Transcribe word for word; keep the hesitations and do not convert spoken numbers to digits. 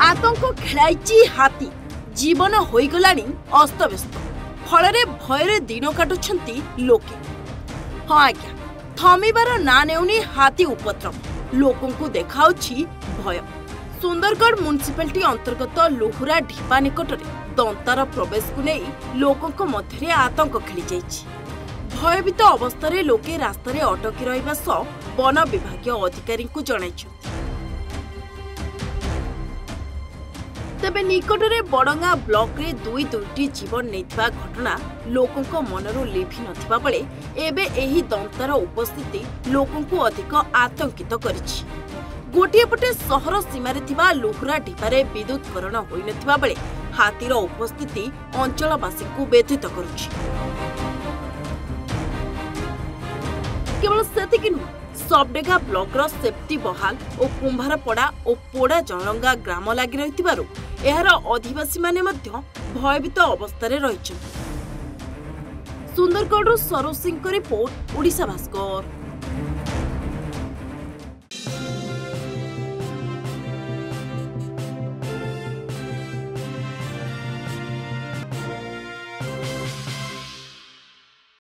आतंक खेलाई हाथी जीवन होईगलानी अस्तव्यस्त फल भयर दिन काटुछंती लोके। हाँ आज्ञा थमिबार ना नेउनी हाथी उपद्रव लोकंकु देखाउछि भय। सुंदरगढ़ म्युनिसिपालिटी अंतर्गत लोहुरा ढिपा निकटरे दंतार प्रवेश को नहीं लोकंक मध्य आतंक खेली जाइछि। भयभीत अवस्था लोके रास्तार अटकी रहिबा सह वन विभाग अधिकारी को जणाइछन्ति। तेबे निकटरे बड़ंगा ब्लॉक रे दुई दुईटी जीवन नेथिबा घटना लोकंक मनरू लिभि नथिबा बेले एबे एही दंतार उपस्थिति लोकंकु अधिक आतंकित करिछि। गोटिए पटे सहर सीमारे थिबा लोहुरा ढिपारे विद्युतकरण होई नथिबा बेले हाथीर उपस्थिति अंचलवासी को व्यथित करुछि। केवल सेतिक नुह सबडेगा ब्लॉकर सेफ्टी बहाल और कुंभारपड़ा और पोड़ा जलंगा ग्राम लगी रहिथिबारु एहार अधिवासी माने मध्य भयभीत अवस्था रहिछन्ति। सुंदरगढ़ सरोज सिंह रिपोर्ट ओडिशा भास्कर।